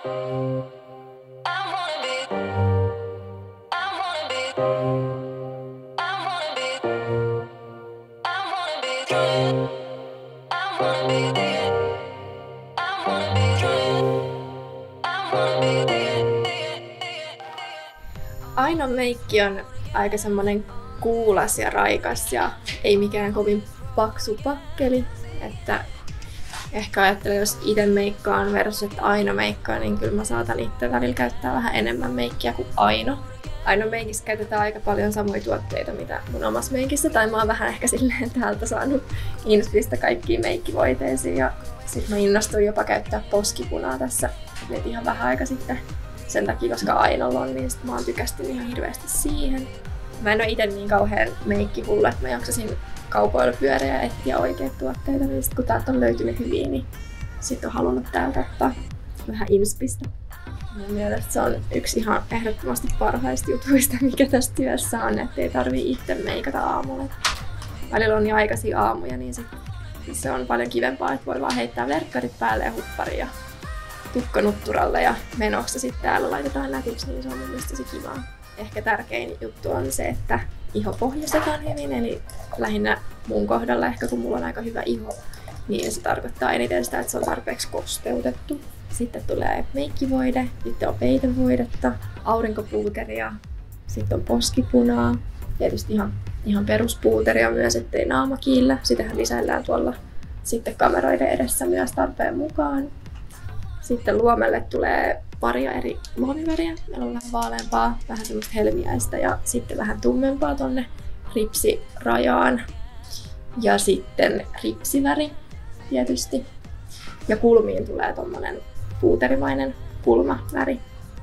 Ainon meikki on aika semmonen kuulas ja raikas ja ei mikään kovin paksu pakkeli, että ehkä ajattelen, jos itse meikkaan versus että Aino meikkaa, niin kyllä mä saatan itse välillä käyttää vähän enemmän meikkiä kuin Aino. Ainon meikissä käytetään aika paljon samoja tuotteita, mitä mun omassa meikissä, tai mä oon vähän ehkä silleen täältä saanut inspistä kaikkiin meikkivoiteisiin, ja sit mä innostuin jopa käyttää poskipunaa tässä nyt ihan vähän aika sitten. Sen takia, koska Ainolla on, niin sit mä oon tykästynyt ihan hirveästi siihen. Mä en oo ite niin kauhean meikkihullu, että mä jaksasin kaupoilla pyöriä ja etsiä oikeat tuotteita, niin sit kun täältä on löytynyt hyviä, niin sit on halunnut täältä ottaa vähän inspistä. Mun mielestä se on yksi ihan ehdottomasti parhaista jutuista, mikä tässä työssä on, ettei tarvii itse meikata aamulla. Välillä on niin aikaisia aamuja, niin sit se on paljon kivempaa, että voi vaan heittää verkkarit päälle ja huppari ja tukka nutturalle ja menoksi sitten täällä laitetaan nätiksi, niin se on mun mielestä tosi kivaa. Ehkä tärkein juttu on se, että iho pohjastetaan hyvin, eli lähinnä mun kohdalla ehkä kun mulla on aika hyvä iho, niin se tarkoittaa eniten sitä, että se on tarpeeksi kosteutettu. Sitten tulee meikkivoide, sitten on peitevoidetta, aurinkopuuteria, sitten on poskipunaa, tietysti ihan peruspuuteria myös, ettei naama kiillä. Sitähän lisäillään tuolla sitten kameroiden edessä myös tarpeen mukaan. Sitten luomelle tulee paria eri luomiväriä. Meillä on vähän vaaleampaa, vähän semmoista helmiäistä ja sitten vähän tummempaa tonne ripsirajaan. Ja sitten ripsiväri tietysti. Ja kulmiin tulee tommonen puuterimainen kulmaväri.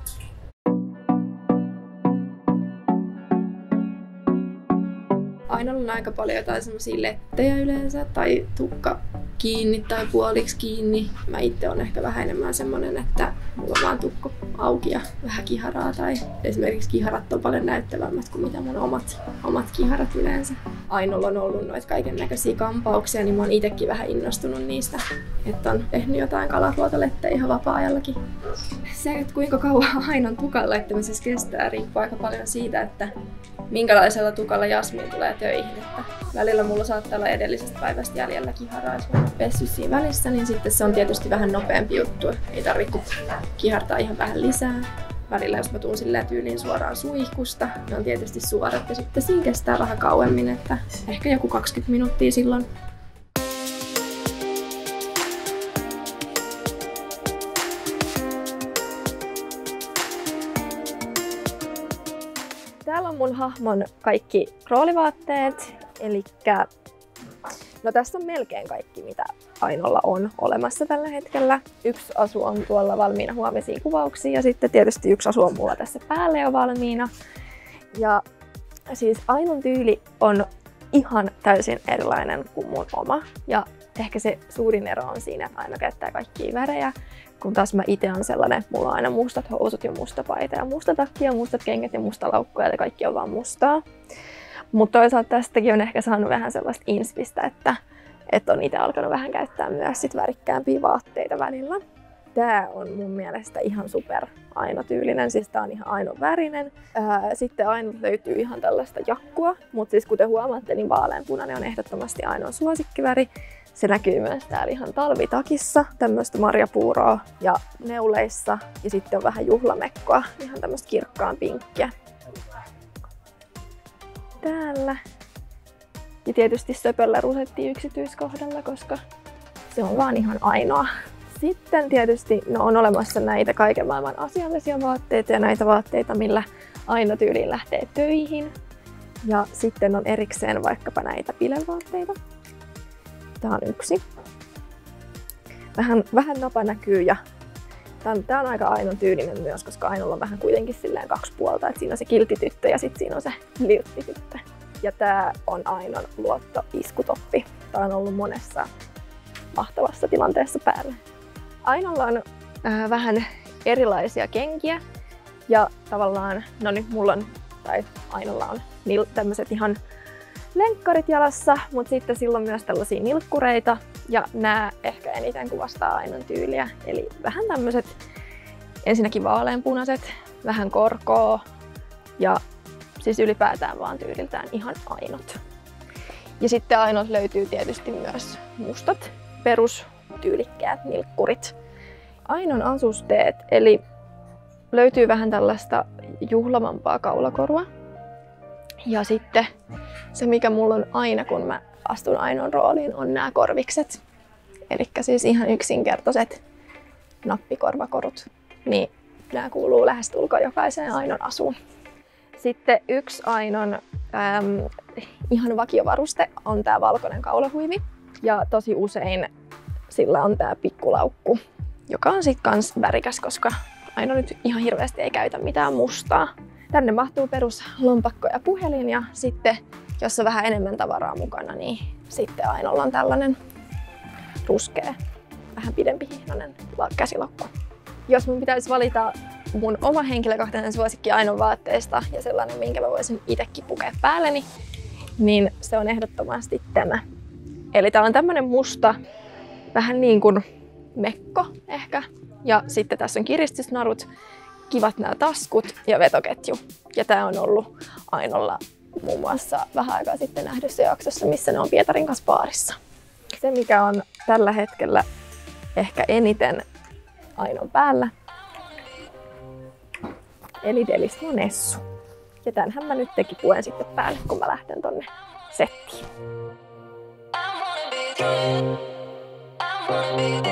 Aina on aika paljon jotain semmosia lettejä yleensä tai tukka kiinni tai puoliksi kiinni. Mä itse on ehkä vähän enemmän semmonen, että mulla on vaan tukko auki ja vähän kiharaa tai esimerkiksi kiharat on paljon näyttävämmät kuin mitä mun omat kiharat yleensä. Ainolla on ollut noita kaiken näköisiä kampauksia, niin mä oon itekin vähän innostunut niistä, että on tehnyt jotain kalaruotalettejä ihan vapaa-ajallakin. Se, että kuinka kauan Ainon tukan laittamisessa kestää, riippuu aika paljon siitä, että minkälaisella tukalla Jasmin tulee töihin. Että välillä mulla saattaa olla edellisestä päivästä jäljellä kiharaa, jos mä oon pessyt siinä välissä, niin sitten se on tietysti vähän nopeampi juttu. Ei tarvitse kihartaa ihan vähän lisää. Välillä jos mä tuun silleen tyyliin suoraan suihkusta, ne on tietysti suorat ja sitten siinä kestää vähän kauemmin, että ehkä joku 20 minuuttia silloin. Täällä on mun hahmon kaikki roolivaatteet, elikkä no tässä on melkein kaikki, mitä Ainolla on olemassa tällä hetkellä. Yksi asu on tuolla valmiina huomisiin kuvauksiin ja sitten tietysti yksi asu on mulla tässä päällä jo valmiina. Ja siis Ainon tyyli on ihan täysin erilainen kuin mun oma. Ja ehkä se suurin ero on siinä, että Aino käyttää kaikkia värejä, kun taas mä itse on sellainen, mulla on aina mustat housut ja musta paita ja musta takki ja mustat kengät ja musta laukku ja kaikki on vaan mustaa. Mutta toisaalta tästäkin on ehkä saanut vähän sellaista inspistä, että on itse alkanut vähän käyttää myös sit värikkäämpiä vaatteita välillä. Tää on mun mielestä ihan super Aino-tyylinen, siis tää on ihan Ainon värinen. Sitten Aino löytyy ihan tällaista jakkua, mutta siis kuten huomaatte, niin vaaleanpunainen on ehdottomasti Ainon suosikkiväri. Se näkyy myös täällä ihan talvitakissa, tämmöistä marjapuuroa ja neuleissa. Ja sitten on vähän juhlamekkoa, ihan tämmöistä kirkkaan pinkkiä. Täällä. Ja tietysti söpöllä rusetti yksityiskohdalla, koska se on vaan ihan ainoa. Sitten tietysti on olemassa näitä kaiken maailman asiallisia vaatteita ja näitä vaatteita, millä Aino tyyliin lähtee töihin. Ja sitten on erikseen vaikkapa näitä bilevaatteita. Tää on yksi. Vähän napa näkyy ja tää on aika Ainon tyylinen myös, koska Ainolla on vähän kuitenkin silleen kaksi puolta. Et siinä on se kiltityttö ja sitten siinä on se lilttityttö. Ja tää on Ainon luottoiskutoppi. Tää on ollut monessa mahtavassa tilanteessa päällä. Ainolla on vähän erilaisia kenkiä ja tavallaan, no nyt mulla on, tai Ainolla on tämmöiset ihan lenkkarit jalassa, mutta sitten sillä on myös tällaisia nilkkureita ja nämä ehkä eniten kuvastaa Ainon tyyliä. Eli vähän tämmöiset Ensinnäkin vaaleanpunaiset, vähän korkoa ja siis ylipäätään vaan tyyliltään ihan ainot. Ja sitten ainot löytyy tietysti myös mustat, perustyylikkäät nilkkurit. Ainon asusteet, eli löytyy vähän tällaista juhlavampaa kaulakorua. Ja sitten se, mikä mulla on aina, kun mä astun Ainon rooliin, on nämä korvikset. Elikkä siis ihan yksinkertaiset nappikorvakorut. Niin nämä kuuluu lähestulkoon jokaiseen Ainon asuun. Sitten yksi Ainon ihan vakiovaruste on tää valkoinen kaulahuivi. Ja tosi usein sillä on tää pikkulaukku, joka on sit kans värikäs, koska Aino nyt ihan hirveästi ei käytä mitään mustaa. Tänne mahtuu peruslompakko ja puhelin ja sitten, jos on vähän enemmän tavaraa mukana, niin sitten Ainolla on tällainen ruskea, vähän pidempi hihnainen käsilakku. Jos mun pitäisi valita mun oma henkilökohtainen suosikki Ainon vaatteista ja sellainen, minkä mä voisin itsekin pukea päälleni, niin se on ehdottomasti tämä. Eli tää on tämmönen musta, vähän niin kuin mekko ehkä. Ja sitten tässä on kiristysnarut, kivat nämä taskut ja vetoketju. Ja tää on ollut Ainolla muun muassa vähän aikaa sitten nähdyssä jaksossa, missä ne on Pietarin kanssa baarissa. Se, mikä on tällä hetkellä ehkä eniten Ainon päällä, eli Delismo Nessu. Ja tämänhän mä nyt puen sitten päälle, kun mä lähden tonne settiin.